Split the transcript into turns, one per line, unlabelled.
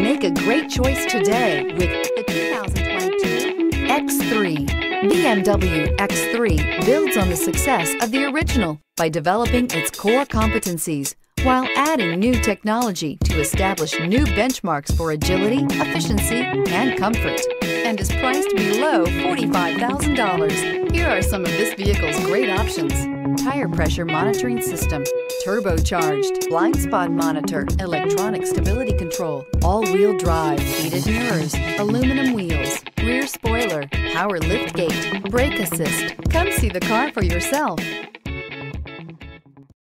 Make a great choice today with the 2022 X3. BMW X3 builds on the success of the original by developing its core competencies while adding new technology to establish new benchmarks for agility, efficiency, and comfort, and is priced below $45,000. Here are some of this vehicle's great options: tire pressure monitoring system, turbocharged, blind spot monitor, electronic stability control, all-wheel drive, heated mirrors, aluminum wheels, rear spoiler, power lift gate, brake assist. Come see the car for yourself.